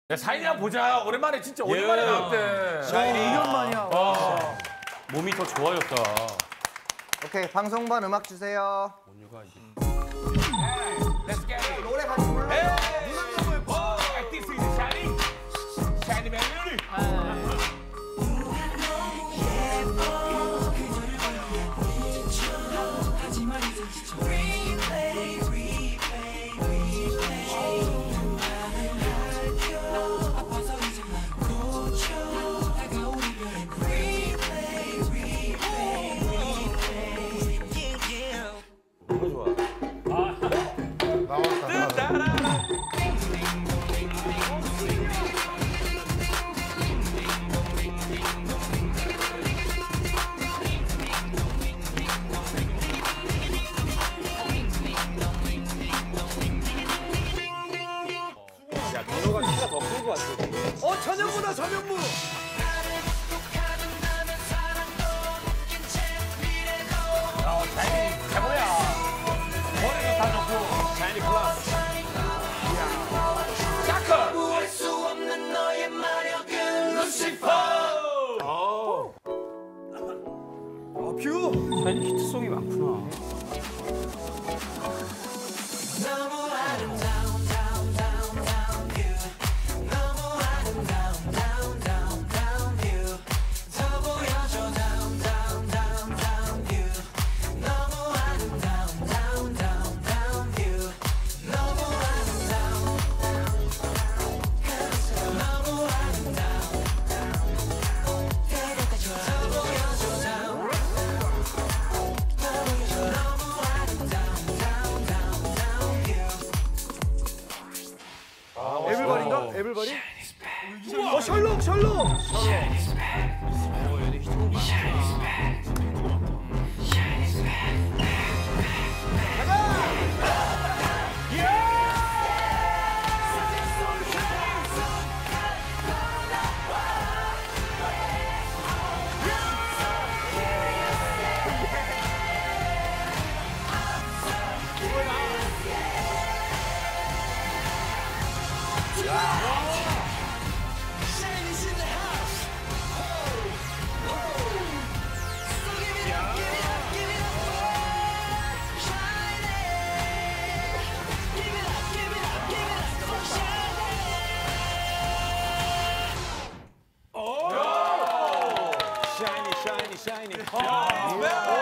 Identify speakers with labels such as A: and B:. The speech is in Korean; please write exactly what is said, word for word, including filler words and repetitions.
A: 야, 샤이니 한번 보자. 오랜만에 진짜 오랜만에
B: 예.
A: 나왔대.
C: 샤이니 이 년 만이야.
A: 어.
B: 몸이 더 좋아졌다.
D: 오케이, 방송반 음악 주세요.
B: 원유가 이제.
A: Let's get it.
D: 노래 같이 불러.
A: Oh, this is Shiny. Shiny man.
B: 이거 좋아. 야, 민호가 키가 더 큰 것 같아.
C: 어, 전현무다, 전현무.
A: 어, 샤이니 최고야. 머리도 다 좋고.
B: 샤이니 플러스.
A: 샤크.
E: 구할 수 없는 너의 마력은 루시퍼.
B: 어.
C: 아, 뷰.
B: 샤이니 히트송이 많구나.
E: 너무 아름다운 down down down view. 너무 아름다운 down down down view. 더 보여줘 down down down down view. 너무 아름다운 down down down view. 너무 아름다운 너무 아름다운 데려가줘 더 보여줘 down. 더 보여줘 너무 아름다운 down down down view.
C: 에블바리인가? 에블바리? 어, 셜록, 셜록.
E: Shiny's in the house. Oh, oh. So give it up, give it up, give it up for Shiny. Give it up, give it up, give it up for Shiny.
B: 샤이니, 샤이니, 샤이니.